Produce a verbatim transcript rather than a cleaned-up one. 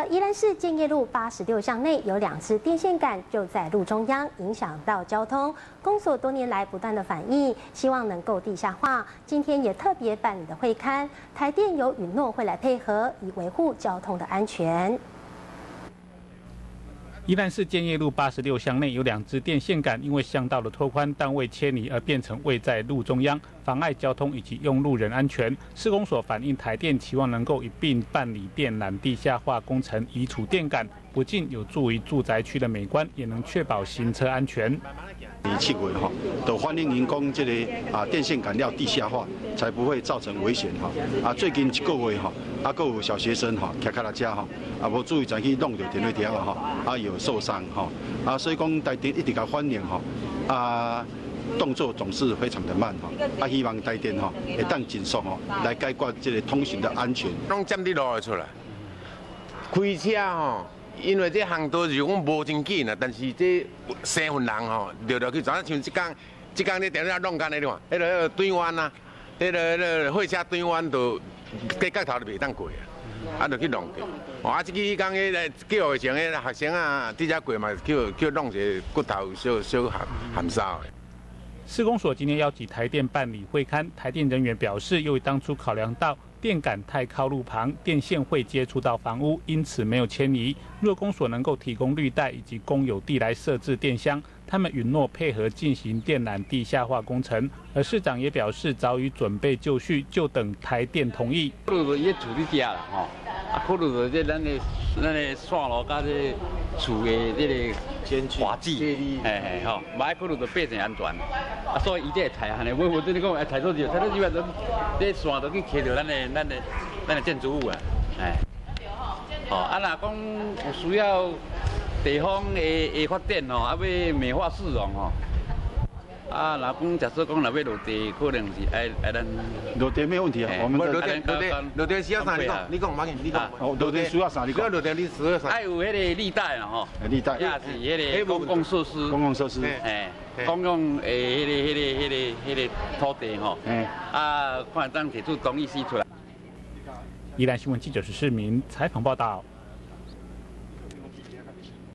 而宜兰市建业路八十六巷内有两支电线杆就在路中央，影响到交通。公所多年来不断的反映，希望能够地下化。今天也特别办理了会勘，台电有允诺会来配合，以维护交通的安全。 宜兰市建业路八十六巷内有两支电线杆，因为巷道的拓宽但未迁移而变成位在路中央，妨碍交通以及用路人安全。市公所反映台电期望能够一并办理电缆地下化工程，移除电杆，不仅有助于住宅区的美观，也能确保行车安全。 七月哈，都欢迎员工这个啊电线杆要地下化，才不会造成危险哈。啊，最近一个月哈，啊，还有小学生哈，骑脚踏车哈，啊，无注意才去弄到电话条哈，啊，有受伤哈。啊，所以讲台电一直甲欢迎哈，啊，动作总是非常的慢哈。啊，希望台电哈会当尽速哈来解决这个通行的安全。 拢占伫路出来，开车吼。 因为这航道是讲无真紧啊，但是这生份人吼，绕绕去，昨像即工，即工你电话弄干的你看，迄个迄个转弯啊，迄个迄个货车转弯都隔角头都袂当过啊，啊，就去弄掉。哦，啊，即个讲迄个叫学生迄学生啊，直接过嘛，叫叫弄一个骨头小小含含烧的。 市公所今天邀集台电办理会勘，台电人员表示，由于当初考量到电杆太靠路旁，电线会接触到房屋，因此没有迁移。若公所能够提供绿带以及公有地来设置电箱，他们允诺配合进行电缆地下化工程。而市长也表示，早已准备就绪，就等台电同意。 考虑到伊厝伫遮啦，吼，啊，考虑到这咱的咱的线路甲这厝的这个环境，嘿嘿吼，唔爱考虑到百姓安全，啊，所以伊这会抬安尼，我我对你讲，哎，抬错就抬错就话，这线都去贴着咱的咱的咱的建筑物啊，哎，吼，啊，若讲有需要地方的的发展吼，啊，要美化市容吼。 啊，若讲假设讲若要落地，可能是爱爱咱落地没问题啊，我们落地落地落地需要啥？你讲，你讲唔要紧，你讲。 哦，落地需要啥？你讲。 落地你需要啥？ 爱有迄个绿带啦吼， 绿带， 也是迄个公共设施。 公共设施， 哎，公共诶，迄个迄个迄个迄个土地吼，哎，啊，看当提出同意书出来。 宜兰新闻记者是市民采访报道。